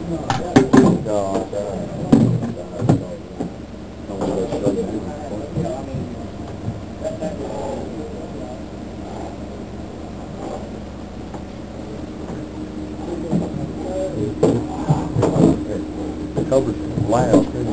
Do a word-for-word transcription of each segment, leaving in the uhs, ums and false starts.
The cobra's loud, too.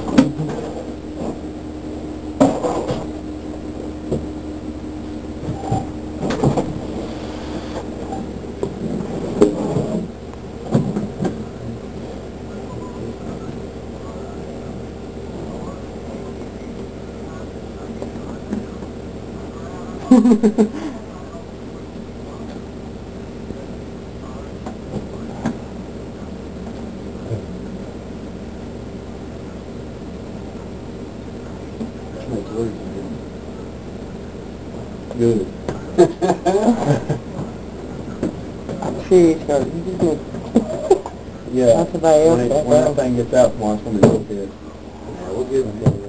Good. Serious, sir. You just good. Yeah. That's about When, it. it, when that thing gets out tomorrow, it's going to be real good. Yeah, we'll give him